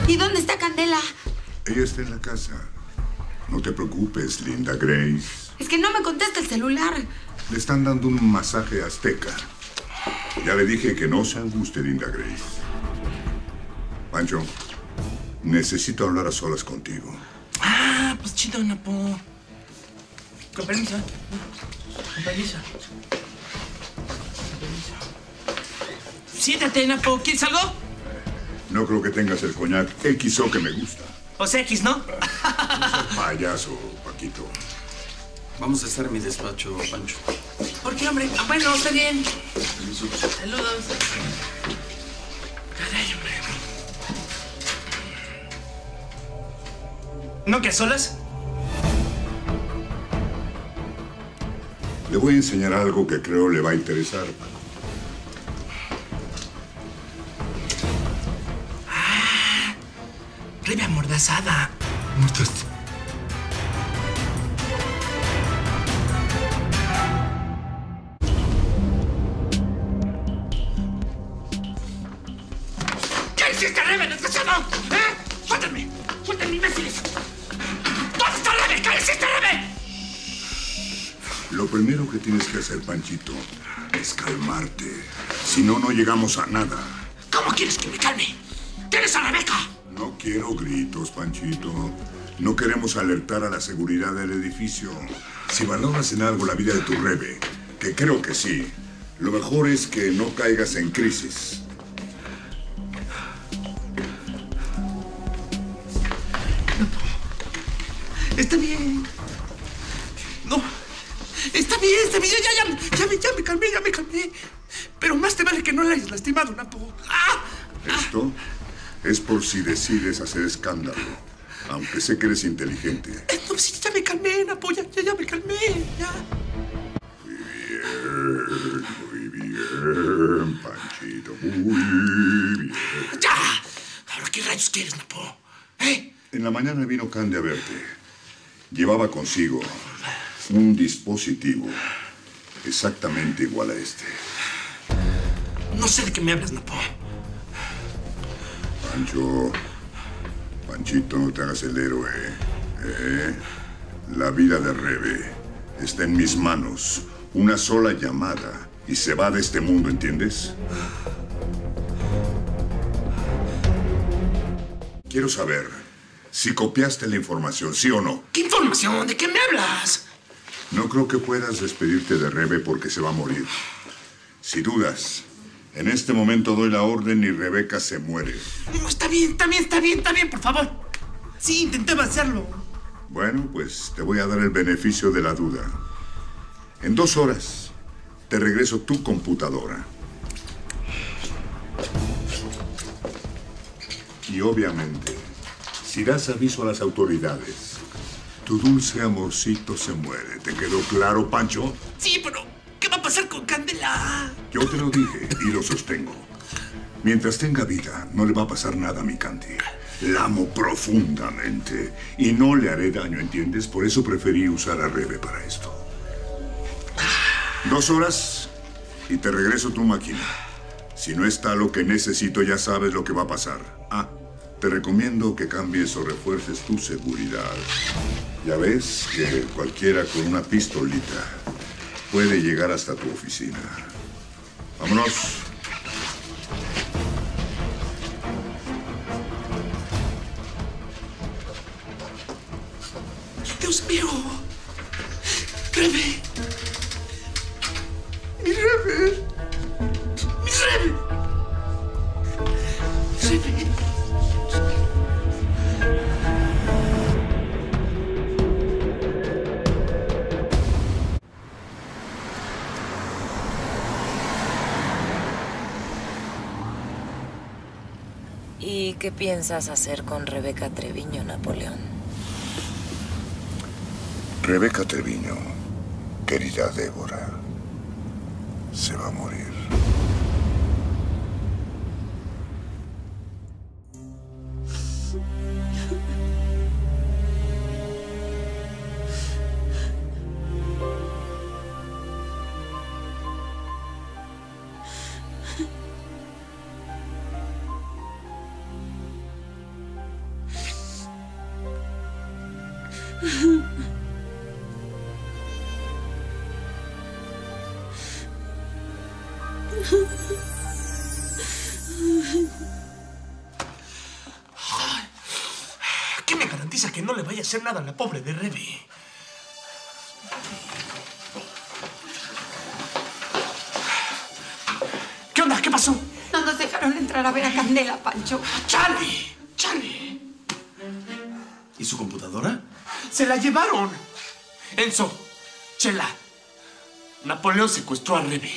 ¿Y dónde está Candela? Ella está en la casa. No te preocupes, linda Grace. Es que no me contesta el celular. Le están dando un masaje azteca. Ya le dije que no se anguste, linda Grace. Pancho, necesito hablar a solas contigo. Ah, pues chido, Napo. Con permiso. Con permiso. Con permiso. Siéntate, Napo. ¿Quieres algo? No creo que tengas el coñac XO que me gusta. O sea, X, ¿no? No seas payaso, Paquito. Vamos a estar en mi despacho, Pancho. ¿Por qué, hombre? Ah, bueno, está bien. Permiso. Saludos. Caray, hombre. ¿No que a solas? Le voy a enseñar algo que creo le va a interesar. Rebe amordazada. ¿Qué hiciste, Rebe, desgraciado? ¿Eh? ¡Suéltenme! ¡Suéltenme, imbéciles! ¿Dónde está Rebe? ¿Qué hiciste, Rebe? Lo primero que tienes que hacer, Panchito, es calmarte. Si no, no llegamos a nada. ¿Cómo quieres que me calme? ¿Tienes a Rebeca? No quiero gritos, Panchito. No queremos alertar a la seguridad del edificio. Si valoras en algo la vida de tu Rebe, que creo que sí, lo mejor es que no caigas en crisis. Está bien. No. Está bien. Ya me calmé. Pero más te vale que no le hayas lastimado, Napo. ¡Ah! Esto es por si decides hacer escándalo, aunque sé que eres inteligente. No, sí, ya me calmé, Napo. Ya me calmé. Ya. Muy bien, Panchito, muy bien. ¡Ya! ¿Ahora qué rayos quieres, Napo? ¿Eh? En la mañana vino Candy a verte. Llevaba consigo un dispositivo exactamente igual a este. No sé de qué me hablas, Napo. Panchito, no te hagas el héroe. La vida de Rebe está en mis manos. Una sola llamada y se va de este mundo, ¿entiendes? Quiero saber si copiaste la información, ¿sí o no? ¿Qué información? ¿De qué me hablas? No creo que puedas despedirte de Rebe porque se va a morir. Si dudas, en este momento doy la orden y Rebeca se muere. No, está bien, por favor. Sí, intentaba hacerlo. Bueno, pues te voy a dar el beneficio de la duda. En 2 horas te regreso tu computadora. Y obviamente, si das aviso a las autoridades, tu dulce amorcito se muere. ¿Te quedó claro, Pancho? Sí, pero ¿qué va a pasar con Candela? Yo te lo dije y lo sostengo. Mientras tenga vida, no le va a pasar nada a mi Candy. La amo profundamente y no le haré daño, ¿entiendes? Por eso preferí usar a Rebe para esto. 2 horas y te regreso tu máquina. Si no está lo que necesito, ya sabes lo que va a pasar. Te recomiendo que cambies o refuerces tu seguridad. Ya ves que cualquiera con una pistolita puede llegar hasta tu oficina. Vámonos. Dios mío. Rebe. Mi Rebe. Mi Rebe. Rebe. ¿Y qué piensas hacer con Rebeca Treviño, Napoleón? Rebeca Treviño, querida Débora, se va a morir. ¿Qué me garantiza que no le vaya a hacer nada a la pobre de Rebe? ¿Qué onda? ¿Qué pasó? No nos dejaron entrar a ver a Candela, Pancho. ¡Chale! ¡Chale! ¿Y su computadora? ¡Se la llevaron! Enzo, Chela, Napoleón secuestró a Rebe.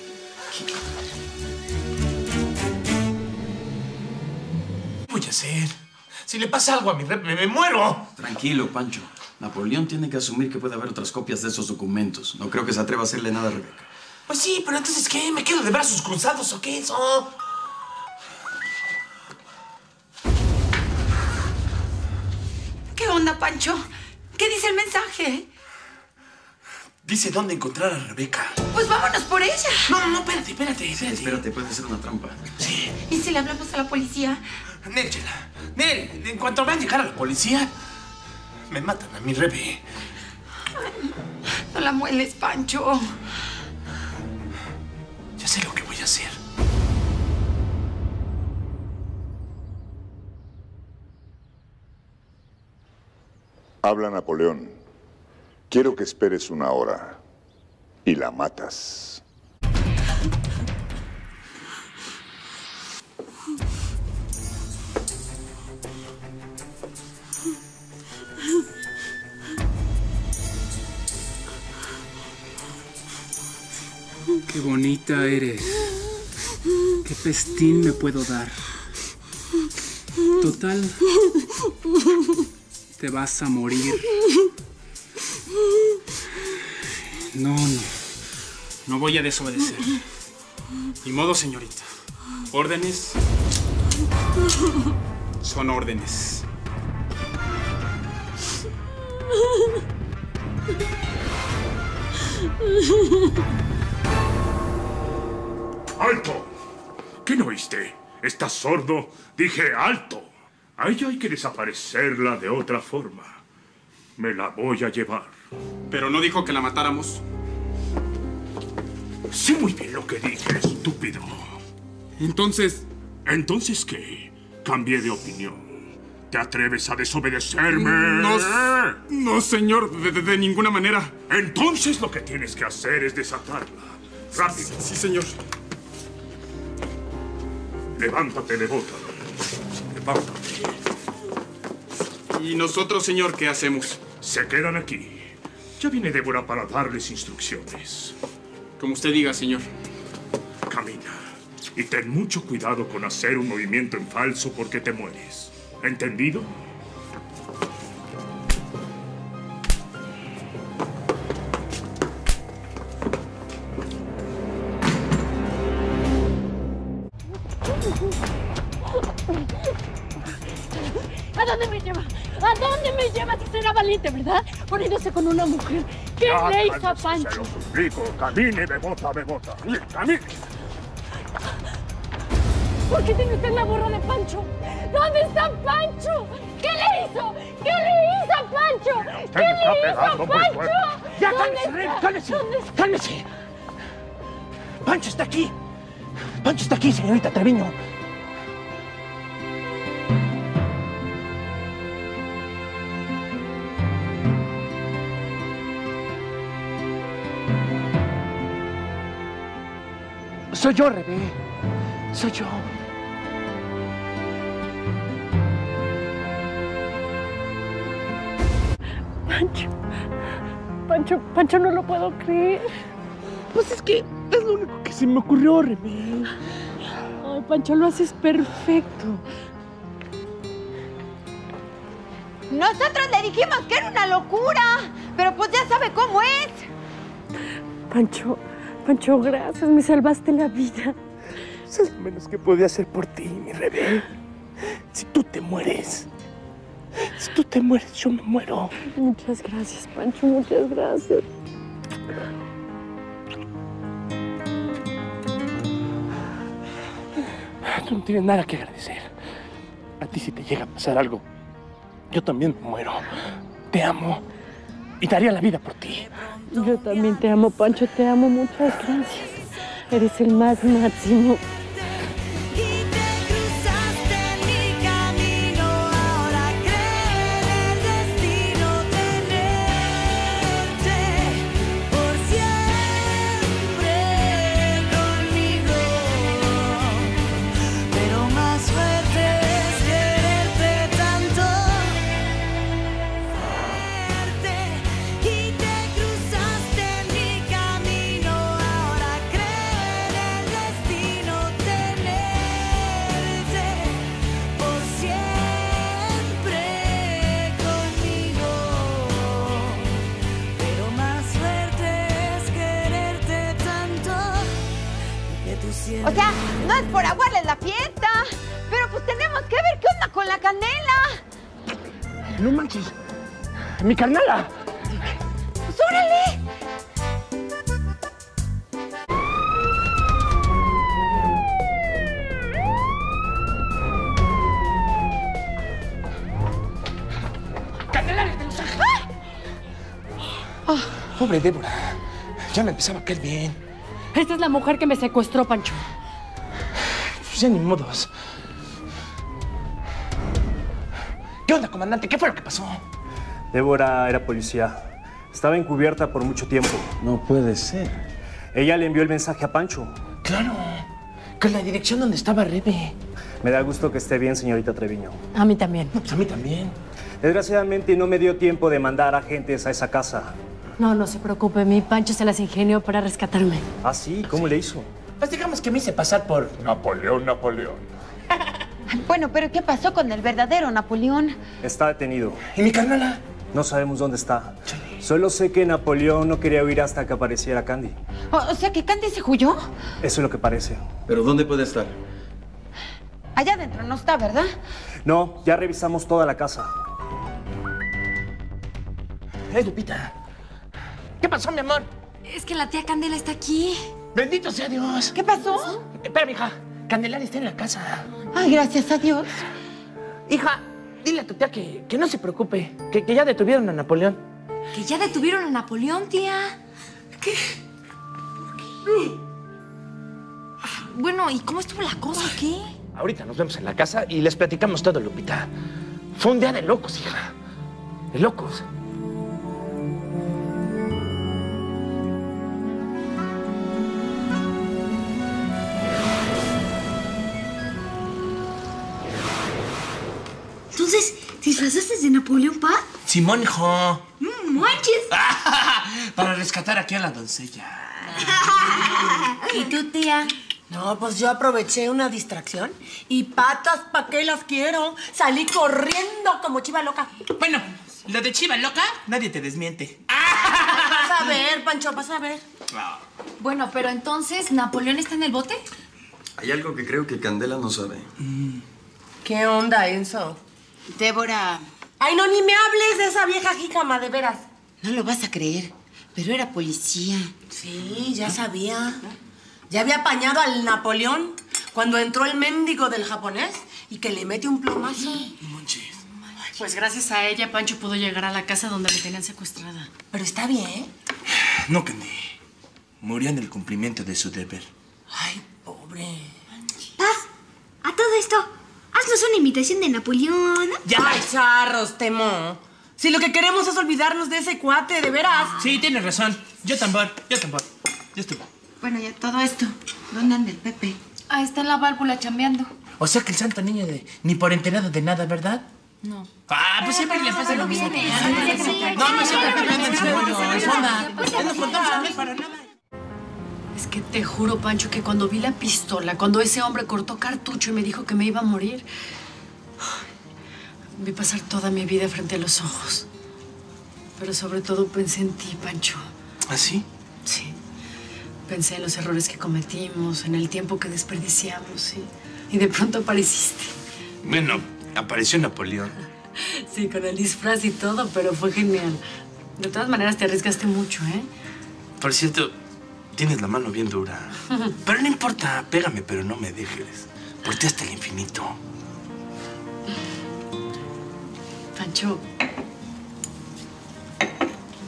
¿Qué voy a hacer? Si le pasa algo a mi Rebe, me muero. Tranquilo, Pancho. Napoleón tiene que asumir que puede haber otras copias de esos documentos. No creo que se atreva a hacerle nada a Rebeca. Pues sí, pero entonces, ¿qué? ¿Me quedo de brazos cruzados o qué eso? ¿Qué onda, Pancho? ¿Qué dice el mensaje? Dice dónde encontrar a Rebeca. Pues vámonos por ella. No, espérate. Espérate, puede ser una trampa. Sí. ¿Y si le hablamos a la policía? Nel, Chela. Nel, en cuanto vean llegar a la policía, me matan a mi Rebe. No la mueles, Pancho. Ya sé lo que voy a hacer. Habla Napoleón. Quiero que esperes 1 hora y la matas. Qué bonita eres. Qué festín me puedo dar. Total, te vas a morir. No voy a desobedecer. Ni modo, señorita. Órdenes son órdenes. ¡Alto! ¿Qué no oíste? ¿Estás sordo? Dije alto. A ella hay que desaparecerla de otra forma. Me la voy a llevar. Pero no dijo que la matáramos. Sé muy bien lo que dije, estúpido. Entonces, ¿Entonces qué? Cambié de opinión. ¿Te atreves a desobedecerme? no, señor, de ninguna manera. Entonces lo que tienes que hacer es desatarla. ¡Rápido! Sí, señor. Levántate, devota. Levántate. ¿Y nosotros, señor, qué hacemos? Se quedan aquí. Ya viene Débora para darles instrucciones. Como usted diga, señor. Camina. Y ten mucho cuidado con hacer un movimiento en falso porque te mueres. ¿Entendido? ¿A dónde me lleva? ¿A dónde me lleva? Si será valiente, ¿verdad? Poniéndose con una mujer. ¿Qué le hizo a Pancho? Se lo suplico. Camine, bebota. Camine. ¿Por qué tiene usted la borra de Pancho? ¿Dónde está Pancho? ¿Qué le hizo? ¿Qué le hizo a Pancho? ¿Qué le hizo a Pancho? ¡Ya, ¿Dónde cálmese, Rebe, está? cálmese! ¿Dónde está? ¡Cálmese! ¡Pancho está aquí! ¡Pancho está aquí, señorita Treviño! Soy yo, Rebe. Soy yo. Pancho, no lo puedo creer. Pues es que es lo único que se me ocurrió, Rebe. Ay, Pancho, lo haces perfecto. Nosotros le dijimos que era una locura, pero pues ya sabe cómo es. Pancho, gracias, me salvaste la vida. Eso es lo menos que podía hacer por ti, mi Rebe. Si tú te mueres, yo me muero. Muchas gracias, Pancho, muchas gracias. Tú no tienes nada que agradecer. A ti si te llega a pasar algo, yo también me muero. Te amo. Y daría la vida por ti. Yo también te amo, Pancho, te amo. Muchas gracias. Eres el más máximo. O sea, no es por aguarles la fiesta, pero pues tenemos que ver qué onda con la canela. No manches. ¡Mi carnala! ¡Pues órale! Pobre Débora. Ya me empezaba a caer bien. Esta es la mujer que me secuestró, Pancho. Pues ya ni modos. ¿Qué onda, comandante? ¿Qué fue lo que pasó? Débora era policía. Estaba encubierta por mucho tiempo. No puede ser. Ella le envió el mensaje a Pancho. Claro. Con la dirección donde estaba Rebe. Me da gusto que esté bien, señorita Treviño. A mí también. Pues a mí también. Desgraciadamente no me dio tiempo de mandar agentes a esa casa. No se preocupe. Mi Pancho se las ingenió para rescatarme. ¿Ah, sí? ¿Cómo le hizo? Pues digamos que me hice pasar por... Napoleón. Bueno, pero ¿qué pasó con el verdadero Napoleón? Está detenido. ¿Y mi carnala? No sabemos dónde está. Solo sé que Napoleón no quería huir hasta que apareciera Candy. O sea, que Candy se huyó. Eso es lo que parece. ¿Pero dónde puede estar? Allá adentro no está, ¿verdad? No, ya revisamos toda la casa. Lupita. ¿Qué pasó, mi amor? Es que la tía Candela está aquí. Bendito sea Dios. ¿Qué pasó? Espera, hija. Candelaria está en la casa. Ay, gracias a Dios. Hija, dile a tu tía que no se preocupe. Que ya detuvieron a Napoleón. Que ya detuvieron a Napoleón, tía. ¿Qué? Bueno, ¿y cómo estuvo la cosa o qué? Ahorita nos vemos en la casa y les platicamos todo, Lupita. Fue un día de locos, hija. De locos. Entonces, ¿te disfrazaste de Napoleón, pa? Simón, hijo. ¡Manches! Para rescatar aquí a la doncella. ¿Y tú, tía? No, pues yo aproveché una distracción y patas, ¿pa' qué las quiero? Salí corriendo como chiva loca. Bueno, lo de chiva loca, nadie te desmiente. Vas a ver, Pancho, vas a ver. Bueno, pero entonces, ¿Napoleón está en el bote? Hay algo que creo que Candela no sabe. ¿Qué onda, Enzo? Débora, Ay, no, ni me hables de esa vieja jícama, de veras. no lo vas a creer, pero era policía. Sí, ya sabía. Ya había apañado al Napoleón cuando entró el mendigo del japonés y que le mete un plomazo. Pues gracias a ella, Pancho pudo llegar a la casa donde me tenían secuestrada. Pero está bien. No, Candy. Murió en el cumplimiento de su deber. Ay, pobre. A todo esto, haznos una imitación de Napoleón. ¡Ya! ¡Ay, charros, Temo! Si lo que queremos es olvidarnos de ese cuate, de veras. Sí, tienes razón. Yo tambor. Ya estuvo. Bueno, ya todo esto. ¿Dónde anda el Pepe? Ah, está en la válvula chambeando. O sea que el santo niño ni por enterado de nada, ¿verdad? No. Ah, pues siempre le pasa lo mismo. No siempre Pepe anda en su rollo, en su onda. Ya no contamos a mí para nada. Es que te juro, Pancho, que cuando vi la pistola, cuando ese hombre cortó cartucho y me dijo que me iba a morir, vi pasar toda mi vida frente a los ojos. Pero sobre todo pensé en ti, Pancho. ¿Ah, sí? Sí. Pensé en los errores que cometimos, en el tiempo que desperdiciamos y de pronto apareciste. Bueno, apareció Napoleón. Sí, con el disfraz y todo, pero fue genial. De todas maneras, te arriesgaste mucho, ¿eh? Por cierto, tienes la mano bien dura. Pero no importa, pégame, pero no me dejes. Por ti hasta el infinito. Pancho,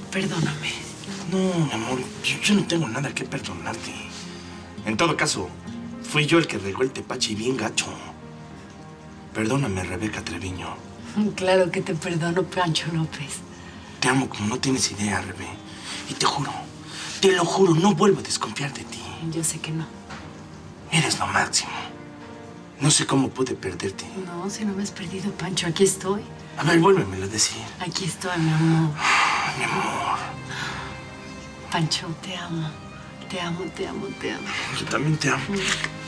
Perdóname. No, mi amor, yo no tengo nada que perdonarte. En todo caso, fui yo el que regó el tepache bien gacho. Perdóname, Rebeca Treviño. Claro que te perdono, Pancho López. Te amo como no tienes idea, Rebe. Y te lo juro, no vuelvo a desconfiar de ti. Yo sé que no. Eres lo máximo. No sé cómo pude perderte. No, si no me has perdido, Pancho, aquí estoy. A ver, vuélvemelo a decir. Aquí estoy, mi amor. Mi amor. Pancho, te amo. Te amo, te amo, te amo. Yo también te amo.